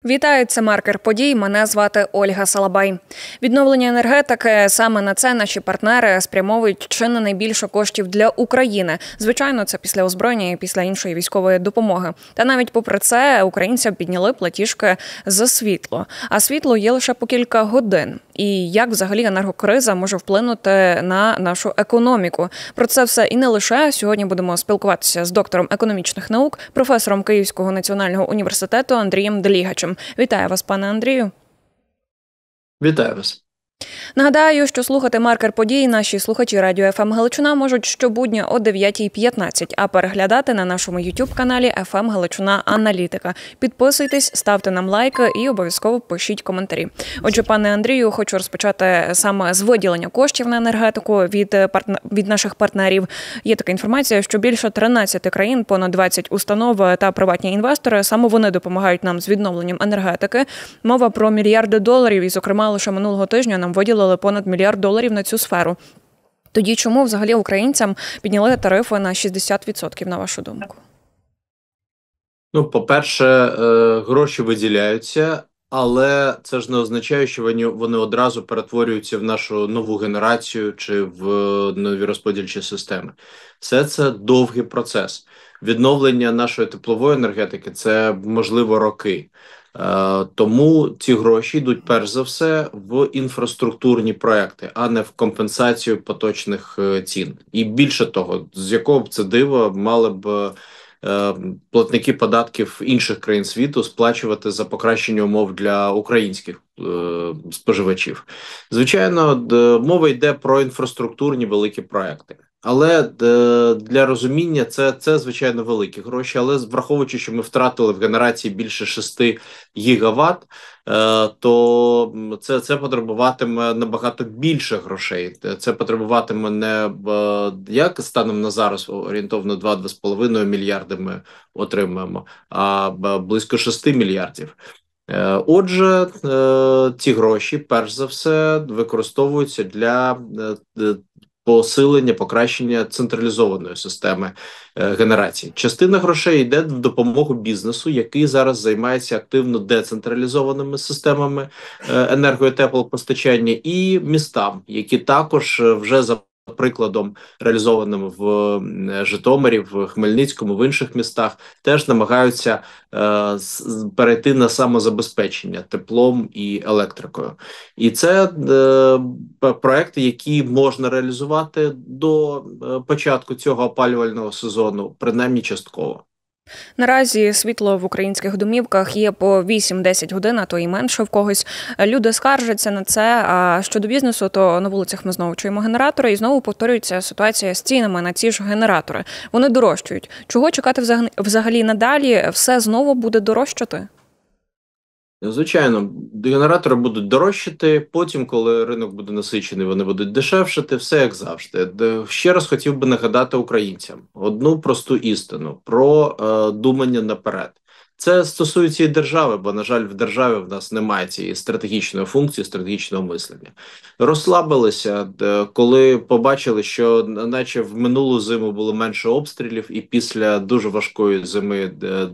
Вітаю, це «Маркер подій». Мене звати Ольга Салабай. Відновлення енергетики – саме на це наші партнери спрямовують чи не найбільше коштів для України. Звичайно, це після озброєння і після іншої військової допомоги. Та навіть попри це українцям підняли платіжки за світло. А світло є лише по кілька годин. І як взагалі енергокриза може вплинути на нашу економіку? Про це все і не лише. Сьогодні будемо спілкуватися з доктором економічних наук, професором Київського національного університету Андрієм Делігачем. Вітаю вас, пане Андрію. Вітаю вас. Нагадаю, що слухати «Маркер подій» наші слухачі Радіо ФМ Галичина можуть щобудня о 9:15, а переглядати на нашому YouTube-каналі ФМ Галичина Аналітика. Підписуйтесь, ставте нам лайки і обов'язково пишіть коментарі. Отже, пане Андрію, хочу розпочати саме з виділення коштів на енергетику від наших партнерів. Є така інформація, що більше 13 країн, понад 20 установ та приватні інвестори, саме вони допомагають нам з відновленням енергетики. Мова про мільярди доларів, і, зокрема, лише минулого тижня нам виділили понад $1 мільярд на цю сферу. Тоді чому взагалі українцям підняли тарифи на 60%, на вашу думку? По-перше, гроші виділяються, але це ж не означає, що вони одразу перетворюються в нашу нову генерацію чи в нові розподільчі системи. Все це довгий процес. Відновлення нашої теплової енергетики – це, можливо, роки. Тому ці гроші йдуть перш за все в інфраструктурні проекти, а не в компенсацію поточних цін. І більше того, з якого б це диво мали б платники податків інших країн світу сплачувати за покращення умов для українських споживачів. Звичайно, мова йде про інфраструктурні великі проекти. Але для розуміння це звичайно великі гроші, але враховуючи, що ми втратили в генерації більше 6 гігават, то це потребуватиме набагато більше грошей. Це потребуватиме не як станом на зараз орієнтовно 2-2,5 мільярди ми отримаємо, а близько 6 мільярдів. Отже, ці гроші, перш за все, використовуються для посилення, покращення централізованої системи генерації. Частина грошей йде в допомогу бізнесу, який зараз займається активно децентралізованими системами енерго- і теплопостачання, і містам, які також вже за прикладом, реалізованим в Житомирі, в Хмельницькому, в інших містах, теж намагаються перейти на самозабезпечення теплом і електрикою. І це проекти, які можна реалізувати до початку цього опалювального сезону, принаймні частково. Наразі світло в українських домівках є по 8-10 годин, а то і менше в когось. Люди скаржаться на це, а щодо бізнесу, то на вулицях ми знову чуємо генератори, і знову повторюється ситуація з цінами на ці ж генератори. Вони дорожчають. Чого чекати взагалі надалі? Все знову буде дорожчати? Звичайно, генератори будуть дорожчати, потім, коли ринок буде насичений, вони будуть дешевшати, все як завжди. Ще раз хотів би нагадати українцям одну просту істину про думання наперед. Це стосується і держави, бо, на жаль, в державі в нас немає цієї стратегічної функції, стратегічного мислення. Розслабилися, коли побачили, що наче в минулу зиму було менше обстрілів, і після дуже важкої зими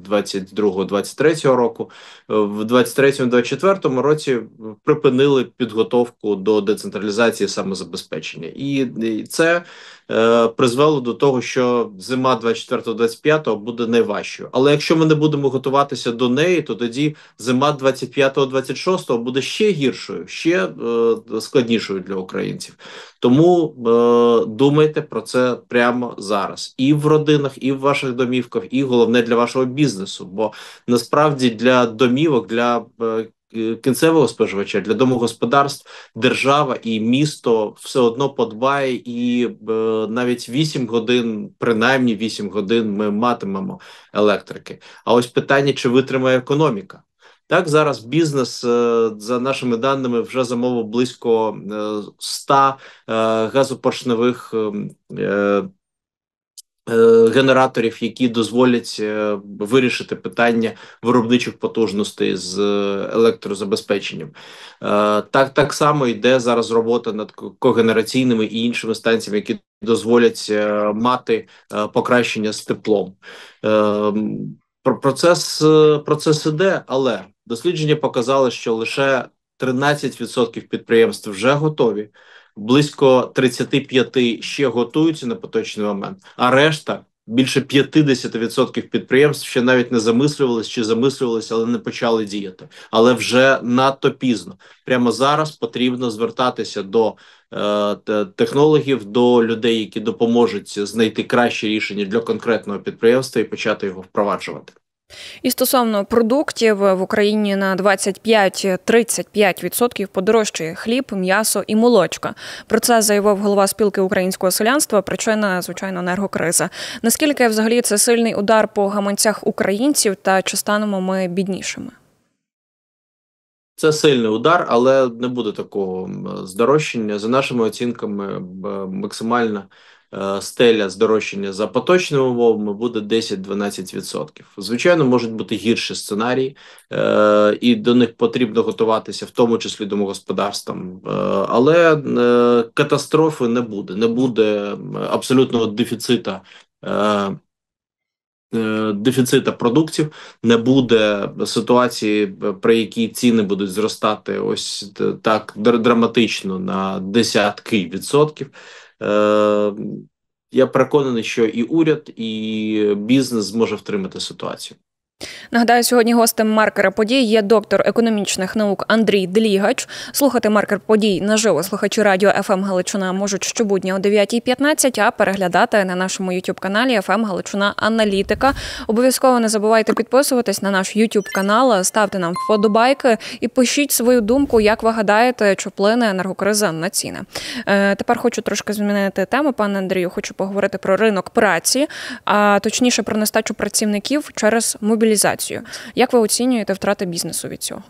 22-23 року, в 23-24 році припинили підготовку до децентралізації самозабезпечення. І це призвело до того, що зима 24-25 буде найважчою. Але якщо ми не будемо готуватися до неї, то тоді зима 25-26 буде ще гіршою, ще складнішою для українців. Тому думайте про це прямо зараз. І в родинах, і в ваших домівках, і головне для вашого бізнесу. Бо насправді для домівок, для кінцевого споживача, для домогосподарств, держава і місто все одно подбає, і навіть 8 годин, принаймні 8 годин ми матимемо електрики. А ось питання, чи витримає економіка. Так, зараз бізнес, за нашими даними, вже замовив близько 100 газопоршневих генераторів, які дозволять вирішити питання виробничих потужностей з електрозабезпеченням. Так само йде зараз робота над когенераційними і іншими станціями, які дозволять мати покращення з теплом. Процес іде, але дослідження показали, що лише 13% підприємств вже готові, близько 35% ще готуються на поточний момент, а решта, більше 50% підприємств ще навіть не замислювалися чи замислювалися, але не почали діяти. Але вже надто пізно. Прямо зараз потрібно звертатися до технологів, до людей, які допоможуть знайти кращі рішення для конкретного підприємства і почати його впроваджувати. І стосовно продуктів, в Україні на 25-35% подорожчає хліб, м'ясо і молочка. Про це заявив голова спілки українського селянства. Причина, звичайно, енергокриза. Наскільки взагалі це сильний удар по гаманцях українців та чи станемо ми біднішими? Це сильний удар, але не буде такого здорожчання. За нашими оцінками, максимальна стеля здорожчання за поточними умовами буде 10-12%. Звичайно, можуть бути гірші сценарії, і до них потрібно готуватися, в тому числі домогосподарствам. Але катастрофи не буде. Не буде абсолютного дефіцита продуктів, не буде ситуації, при якій ціни будуть зростати ось так драматично на десятки відсотків. Я переконаний, що і уряд, і бізнес зможе втримати ситуацію. Нагадаю, сьогодні гостем «Маркера подій» є доктор економічних наук Андрій Длігач. Слухати «Маркер подій» наживо слухачі радіо ФМ Галичина можуть щобудня о 9:15, а переглядати на нашому YouTube-каналі ФМ Галичина Аналітика. Обов'язково не забувайте підписуватись на наш YouTube-канал, ставте нам вподобайки і пишіть свою думку, як ви гадаєте, чи вплине енергокриза на ціни. Тепер хочу трошки змінити тему, пане Андрію. Хочу поговорити про ринок праці, а точніше про нестачу працівників через мобілізацію. Як ви оцінюєте втрати бізнесу від цього?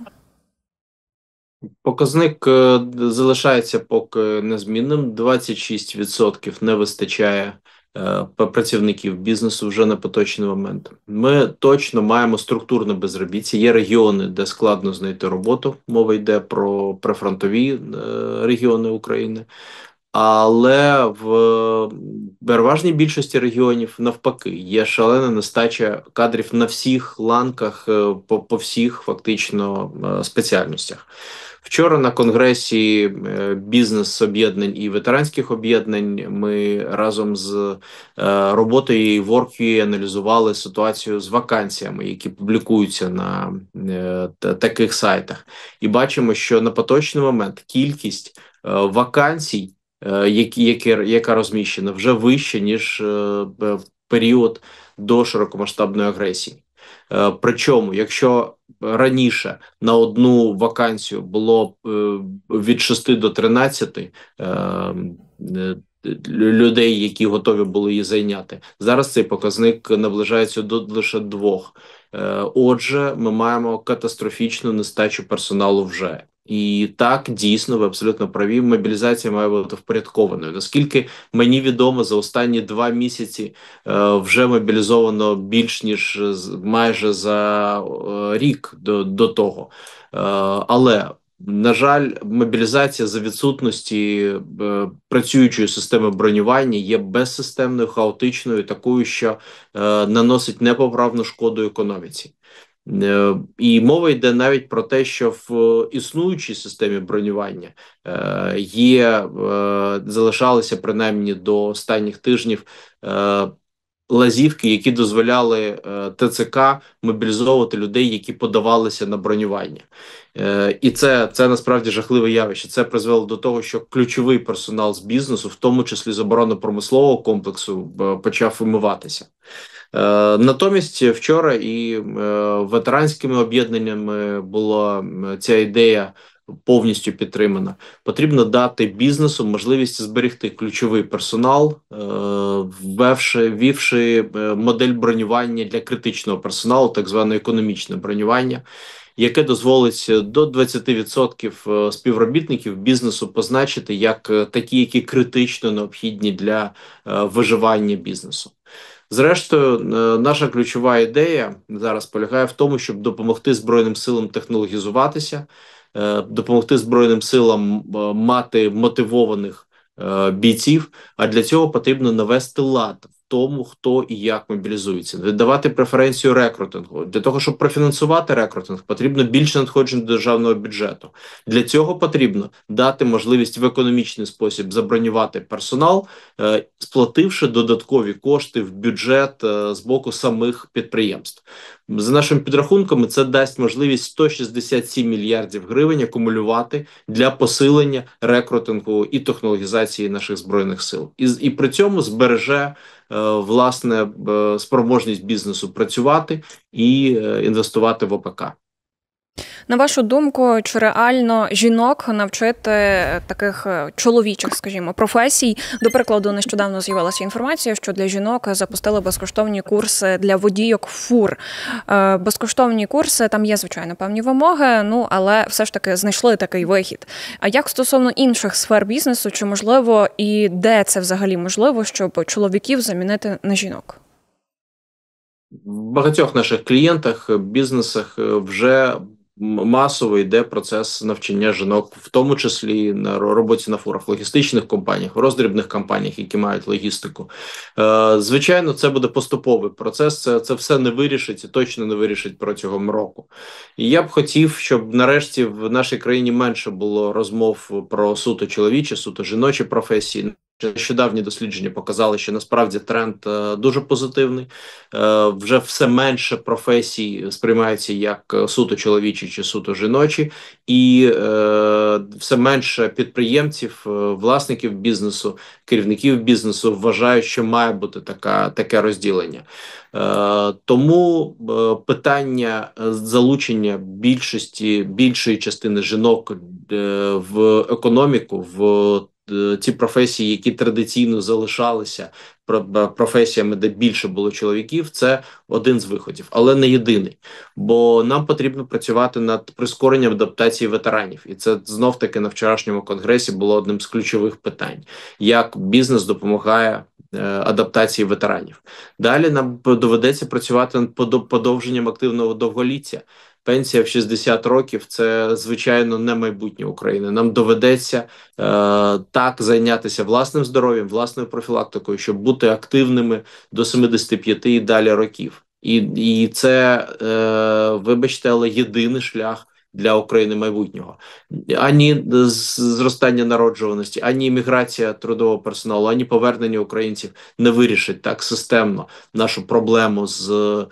Показник залишається поки незмінним. 26% не вистачає працівників бізнесу вже на поточний момент. Ми точно маємо структурне безробіття. Є регіони, де складно знайти роботу. Мова йде про прифронтові регіони України. Але в переважній більшості регіонів навпаки є шалена нестача кадрів на всіх ланках, по всіх фактично спеціальностях. Вчора на конгресі бізнес-об'єднань і ветеранських об'єднань ми разом з роботою Work.ua аналізували ситуацію з вакансіями, які публікуються на таких сайтах. І бачимо, що на поточний момент кількість вакансій, яка розміщена, вже вище, ніж в період до широкомасштабної агресії. Причому, якщо раніше на одну вакансію було від 6 до 13 людей, які готові були її зайняти, зараз цей показник наближається до лише 2. Отже, ми маємо катастрофічну нестачу персоналу вже. І так, дійсно, ви абсолютно праві, мобілізація має бути впорядкованою. Наскільки мені відомо, за останні 2 місяці вже мобілізовано більш ніж майже за рік до того. Але, на жаль, мобілізація за відсутності працюючої системи бронювання є безсистемною, хаотичною, такою, що наносить непоправну шкоду економіці. І мова йде навіть про те, що в існуючій системі бронювання залишалися принаймні до останніх тижнів лазівки, які дозволяли ТЦК мобілізовувати людей, які подавалися на бронювання. І це насправді жахливе явище. Це призвело до того, що ключовий персонал з бізнесу, в тому числі з оборонно-промислового комплексу, почав вимиватися. Натомість вчора і ветеранськими об'єднаннями була ця ідея повністю підтримана. Потрібно дати бізнесу можливість зберегти ключовий персонал, ввівши модель бронювання для критичного персоналу, так зване економічне бронювання, яке дозволить до 20% співробітників бізнесу позначити як такі, які критично необхідні для виживання бізнесу. Зрештою, наша ключова ідея зараз полягає в тому, щоб допомогти Збройним силам технологізуватися, допомогти Збройним силам мати мотивованих бійців, а для цього потрібно навести лад тому, хто і як мобілізується, віддавати преференцію рекрутингу. Для того, щоб профінансувати рекрутинг, потрібно більше надходжень до державного бюджету. Для цього потрібно дати можливість в економічний спосіб забронювати персонал, сплативши додаткові кошти в бюджет з боку самих підприємств. За нашими підрахунками, це дасть можливість 167 мільярдів гривень акумулювати для посилення рекрутингу і технологізації наших збройних сил. І при цьому збереже власне спроможність бізнесу працювати і інвестувати в ОПК. На вашу думку, чи реально жінок навчити таких чоловічих, скажімо, професій? До прикладу, нещодавно з'явилася інформація, що для жінок запустили безкоштовні курси для водійок фур. Безкоштовні курси, там є, звичайно, певні вимоги, але все ж таки знайшли такий вихід. А як стосовно інших сфер бізнесу, чи можливо і де це взагалі можливо, щоб чоловіків замінити на жінок? В багатьох наших клієнтах, бізнесах вже масово йде процес навчання жінок, в тому числі на роботі на фурах, в логістичних компаніях, в роздрібних компаніях, які мають логістику. Звичайно, це буде поступовий процес, це все не вирішить і точно не вирішить протягом року. І я б хотів, щоб нарешті в нашій країні менше було розмов про суто чоловічі, суто жіночі професії. Нещодавні дослідження показали, що насправді тренд дуже позитивний. Вже все менше професій сприймаються як суто чоловічі чи суто жіночі, і все менше підприємців, власників бізнесу, керівників бізнесу вважають, що має бути таке розділення. Тому питання залучення більшої частини жінок в економіку, в ті професії, які традиційно залишалися професіями, де більше було чоловіків, це один з виходів, але не єдиний. Бо нам потрібно працювати над прискоренням адаптації ветеранів. І це знов-таки на вчорашньому конгресі було одним з ключових питань. Як бізнес допомагає адаптації ветеранів. Далі нам доведеться працювати над подовженням активного довголіття. Пенсія в 60 років – це, звичайно, не майбутнє України. Нам доведеться так зайнятися власним здоров'ям, власною профілактикою, щоб бути активними до 75 і далі років. І це, вибачте, але єдиний шлях для України майбутнього. Ані зростання народжуваності, ані імміграція трудового персоналу, ані повернення українців не вирішить так системно нашу проблему з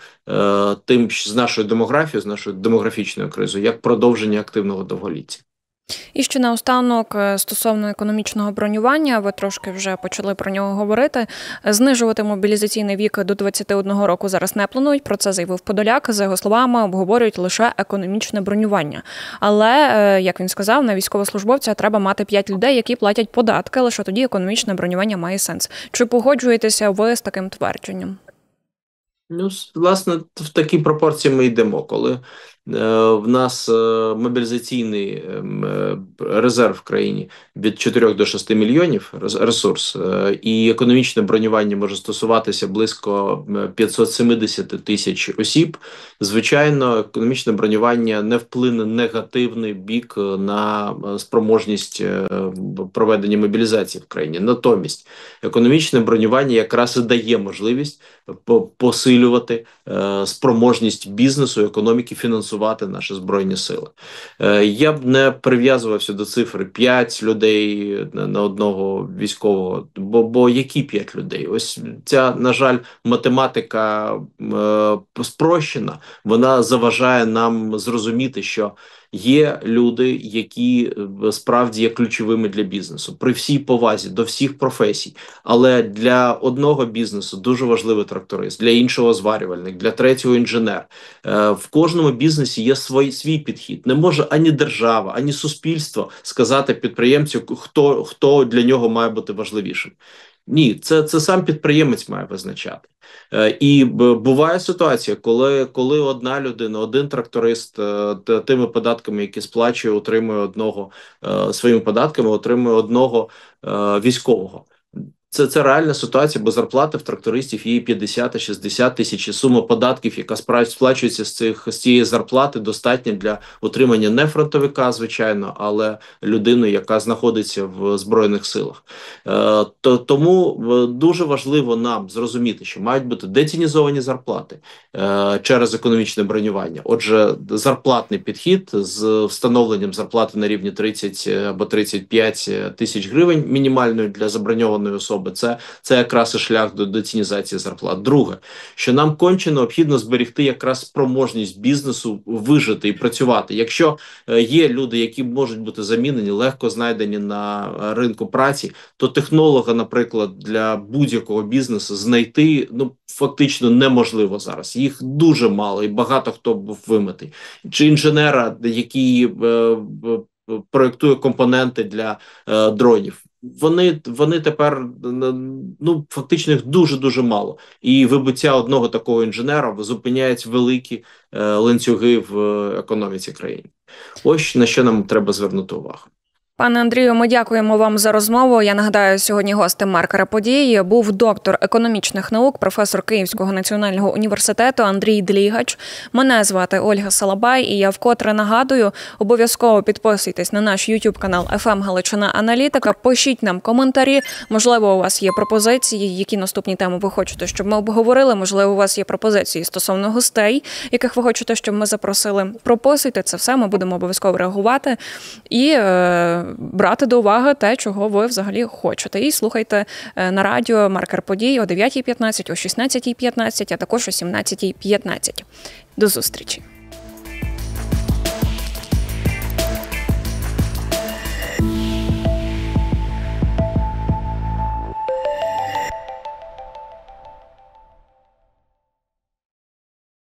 нашою демографією, з нашою демографічною кризою, як продовження активного довголіття. І ще наостанок, стосовно економічного бронювання, ви трошки вже почали про нього говорити. Знижувати мобілізаційний вік до 21 року зараз не планують, про це заявив Подоляк. За його словами, обговорюють лише економічне бронювання. Але, як він сказав, на військовослужбовця треба мати 5 людей, які платять податки, лише тоді економічне бронювання має сенс. Чи погоджуєтеся ви з таким твердженням? Власне, в такій пропорції ми йдемо, коли в нас мобілізаційний резерв в країні від 4 до 6 мільйонів ресурс, і економічне бронювання може стосуватися близько 570 тисяч осіб. Звичайно, економічне бронювання не вплине негативний бік на спроможність проведення мобілізації в країні. Натомість, економічне бронювання якраз і дає можливість посилювати спроможність бізнесу, економіки, фінансувати наші Збройні Сили. Я б не прив'язувався до цифри 5 людей на одного військового, бо які 5 людей? Ось ця, на жаль, математика спрощена, вона заважає нам зрозуміти, що є люди, які справді є ключовими для бізнесу. При всій повазі до всіх професій. Але для одного бізнесу дуже важливий тракторист, для іншого зварювальник, для третього інженер. В кожному бізнесі є свій підхід. Не може ані держава, ані суспільство сказати підприємцю, хто для нього має бути важливішим. Ні, це сам підприємець має визначати. І буває ситуація, коли одна людина, один тракторист тими податками, які сплачує, отримує своїми податками, отримує одного військового. Це реальна ситуація, бо зарплати в трактористів є 50-60 тисяч, і сума податків, яка сплачується з цієї зарплати, достатня для утримання не фронтовика, звичайно, але людини, яка знаходиться в Збройних силах. Тому дуже важливо нам зрозуміти, що мають бути детінізовані зарплати через економічне бронювання. Отже, зарплатний підхід з встановленням зарплати на рівні 30 або 35 тисяч гривень мінімальної для заброньованої особи. Це якраз і шлях до детінізації зарплат. Друге, що нам конче необхідно зберегти якраз спроможність бізнесу вижити і працювати. Якщо є люди, які можуть бути замінені, легко знайдені на ринку праці, то технолога, наприклад, для будь-якого бізнесу знайти фактично неможливо зараз. Їх дуже мало і багато хто був вимитий. Чи інженера, який проєктує компоненти для дронів. Вони тепер, фактично їх дуже-дуже мало. І вибуття одного такого інженера зупиняють великі ланцюги в економіці країни. Ось на що нам треба звернути увагу. Пане Андрію, ми дякуємо вам за розмову. Я нагадаю, сьогодні гостем маркера події був доктор економічних наук, професор Київського національного університету Андрій Длігач. Мене звати Ольга Салабай, і я вкотре нагадую, обов'язково підписуйтесь на наш YouTube-канал FM Галичина Аналітика, пишіть нам коментарі, можливо, у вас є пропозиції, які наступні теми ви хочете, щоб ми обговорили, можливо, у вас є пропозиції стосовно гостей, яких ви хочете, щоб ми запросили. Прописуйте це все, ми будемо обов'язково реагувати і брати до уваги те, чого ви взагалі хочете. І слухайте на радіо «Маркер подій» о 9:15, о 16:15, а також о 17:15. До зустрічі!